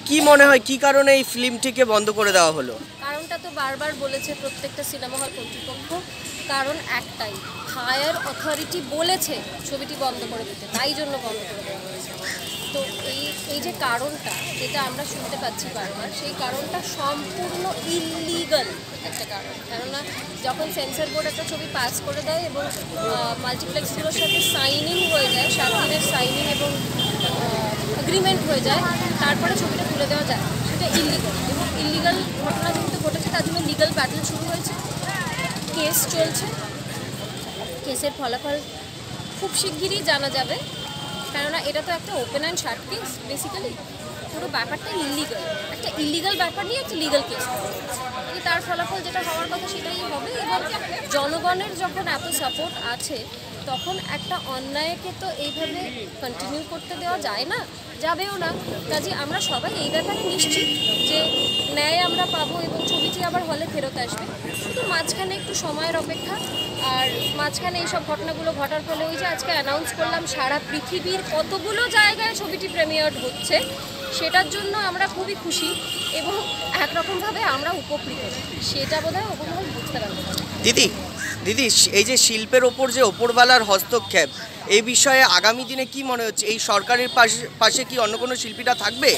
কি মনে হয় কি কারণে এই ফিল্মটিকে বন্ধ করে দেওয়া হলো? কারণটা তো বারবার বলেছে প্রত্যেকটা সিনেমা হল কর্তৃপক্ষ, কারণ একটাই, হায়ার অথরিটি বলেছে ছবিটি বন্ধ করে দিতে, তাই জন্য বন্ধ করে দেওয়া হয়েছে। তো এই যে কারণটা যেটা আমরা শুনতে পাচ্ছি বারবার, সেই কারণটা সম্পূর্ণ ইললিগাল একটা কারণ। কেননা যখন সেন্সর বোর্ড একটা ছবি পাস করে দেয় এবং মাল্টিপ্লেক্সগুলোর সাথে সাইনিং হয়ে যায়, 7 দিনের সাইনিং এবং এগ্রিমেন্ট হয়ে যায়, তারপরে ছবিটা তুলে দেওয়া যায়, সেটা ইললিগাল। এবং ইললিগাল ঘটনা যেহেতু ঘটেছে, তার জন্য লিগাল ব্যাটেল শুরু হয়েছে, কেস চলছে। কেসের ফলাফল খুব শিগগিরই জানা যাবে, কেননা এটা তো একটা open and shut case. Basically পুরো ব্যাপারটা ইললিগাল, একটা ইললিগাল ব্যাপার নিয়ে একটা লিগাল কেস হবে। তার ফলাফল যেটা হওয়ার কথা সেটাই হবে। এবং জনগণের যখন এত সাপোর্ট আছে, তখন একটা অন্যায়কে তো এইভাবে কন্টিনিউ করতে দেওয়া যায় না, যাবেও না। কাজে আমরা সবাই এই ব্যাপারে নিশ্চিত যে ন্যায় আমরা পাবো এবং ছবিটি আবার হলে ফেরত আসবে। শুধু মাঝখানে একটু সময়ের অপেক্ষা। আর মাঝখানে এইসব ঘটনাগুলো ঘটার ফলে ওই যে আজকে অ্যানাউন্স করলাম সারা পৃথিবীর কতগুলো জায়গায় ছবিটি প্রিমিয়ার হচ্ছে, সেটার জন্য আমরা খুবই খুশি এবং একরকমভাবে আমরা উপকৃত। সেটা বোধহয় ওপরমহল বুঝতে পারবো। দিদি দিদি এই যে শিল্পের ওপর যে ওপরওয়ালার হস্তক্ষেপ, এই বিষয়ে আগামী দিনে কি মনে হচ্ছে? এই সরকারের পাশে কি অন্য কোনো শিল্পীরা থাকবে?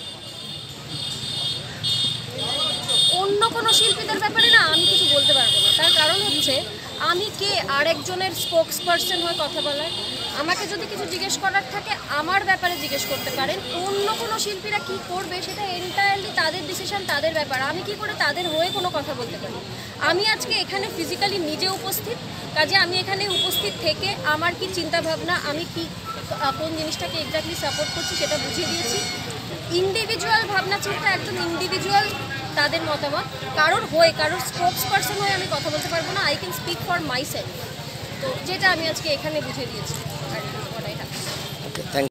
অন্য কোনো শিল্পীদের ব্যাপারে না আমি কিছু বলতে পারবো না। তার কারণ হচ্ছে, আমি কে আরেকজনের স্পোক্স পার্সন হয়ে কথা বলার? আমাকে যদি কিছু জিজ্ঞেস করার থাকে আমার ব্যাপারে জিজ্ঞেস করতে পারেন। অন্য কোনো শিল্পীরা কি করবে সেটা এন্টায়ারলি তাদের ডিসিশন, তাদের ব্যাপার। আমি কি করে তাদের হয়ে কোনো কথা বলতে পারি? আমি আজকে এখানে ফিজিক্যালি নিজে উপস্থিত, কাজে আমি এখানে উপস্থিত থেকে আমার কি চিন্তাভাবনা, আমি কি কোন জিনিসটাকে এক্স্যাক্টলি সাপোর্ট করছি সেটা বুঝিয়ে দিয়েছি। ইন্ডিভিজুয়াল ভাবনা চিন্তা, একজন ইন্ডিভিজুয়াল তাদের মতামত, কারোর স্পোক্স পার্সন হয়ে আমি কথা বলতে পারবো না। I can speak for myself. তো যেটা আমি আজকে এখানে বুঝিয়ে দিয়েছি। আর